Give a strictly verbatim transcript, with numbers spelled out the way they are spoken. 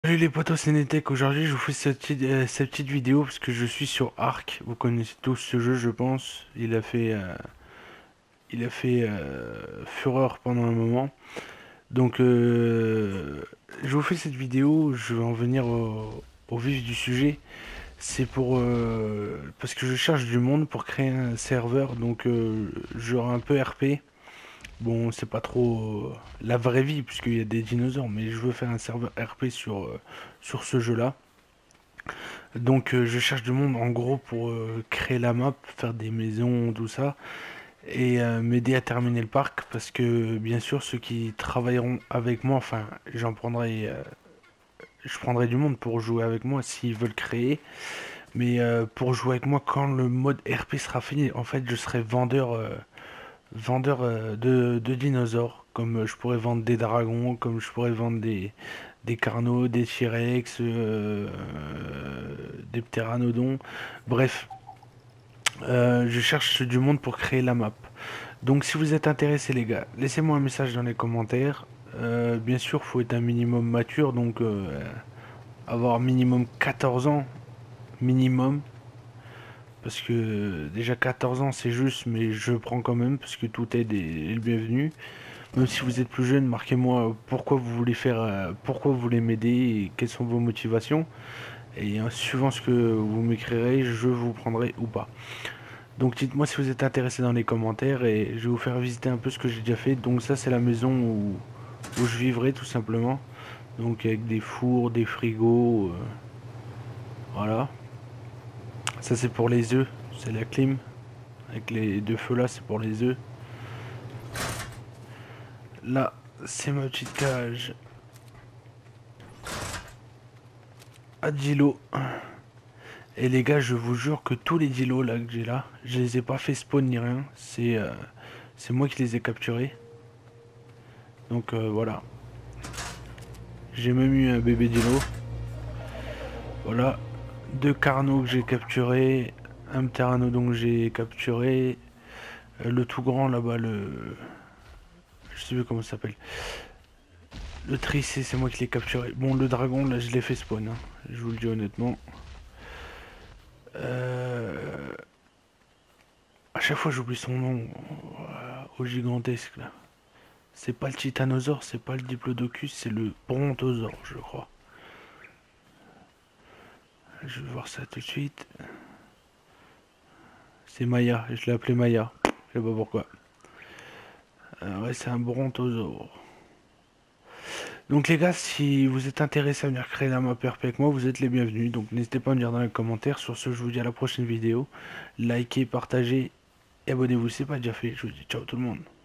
Salut les potos, c'est Netech. Aujourd'hui, je vous fais cette petite, euh, cette petite vidéo parce que je suis sur Ark. Vous connaissez tous ce jeu, je pense. Il a fait, euh, il a fait euh, fureur pendant un moment. Donc, euh, je vous fais cette vidéo. Je vais en venir au, au vif du sujet. C'est pour euh, parce que je cherche du monde pour créer un serveur. Donc, euh, genre un peu R P. Bon, c'est pas trop euh, la vraie vie puisqu'il y a des dinosaures, mais je veux faire un serveur R P sur euh, sur ce jeu-là. Donc euh, je cherche du monde en gros pour euh, créer la map, faire des maisons, tout ça, et euh, m'aider à terminer le parc parce que bien sûr ceux qui travailleront avec moi, enfin j'en prendrai, euh, je prendrai du monde pour jouer avec moi s'ils veulent créer, mais euh, pour jouer avec moi quand le mode R P sera fini, en fait je serai vendeur, euh, vendeur euh, de, de dinosaures, comme euh, je pourrais vendre des dragons, comme je pourrais vendre des, des carnos, des T-Rex, euh, des pteranodons, bref. Euh, je cherche du monde pour créer la map. Donc si vous êtes intéressés les gars, laissez-moi un message dans les commentaires. Euh, bien sûr, faut être un minimum mature, donc euh, avoir minimum quatorze ans, minimum. Parce que déjà quatorze ans c'est juste, mais je prends quand même, parce que tout aide est, est le bienvenu. Même si vous êtes plus jeune, marquez-moi pourquoi vous voulez faire, euh, pourquoi vous voulez m'aider et quelles sont vos motivations. Et euh, suivant ce que vous m'écrirez, je vous prendrai ou pas. Donc dites-moi si vous êtes intéressé dans les commentaires et je vais vous faire visiter un peu ce que j'ai déjà fait. Donc ça c'est la maison où, où je vivrai tout simplement. Donc avec des fours, des frigos, euh, voilà. Ça c'est pour les œufs, c'est la clim. Avec les deux feux là c'est pour les œufs. Là c'est ma petite cage à Dilo. Et les gars je vous jure que tous les dilos là que j'ai là, je les ai pas fait spawn ni rien. C'est euh, c'est moi qui les ai capturés. Donc euh, voilà. J'ai même eu un bébé dilo. Voilà, deux carnaux que j'ai capturés, un pteranodon que j'ai capturé, euh, le tout grand là-bas, le... je sais plus comment ça s'appelle. Le tricé, c'est moi qui l'ai capturé. Bon, le dragon, là, je l'ai fait spawn, hein. Je vous le dis honnêtement. Euh... À chaque fois, j'oublie son nom, euh, au gigantesque, là. C'est pas le titanosaure, c'est pas le diplodocus, c'est le brontosaure, je crois. Je vais voir ça tout de suite. C'est Maya, je l'ai appelé Maya. Je sais pas pourquoi. Euh, ouais, c'est un brontosaure. Donc les gars, si vous êtes intéressés à venir créer la map R P avec moi, vous êtes les bienvenus. Donc n'hésitez pas à me dire dans les commentaires. Sur ce, je vous dis à la prochaine vidéo. Likez, partagez et abonnez-vous si ce n'est pas déjà fait. Je vous dis ciao tout le monde.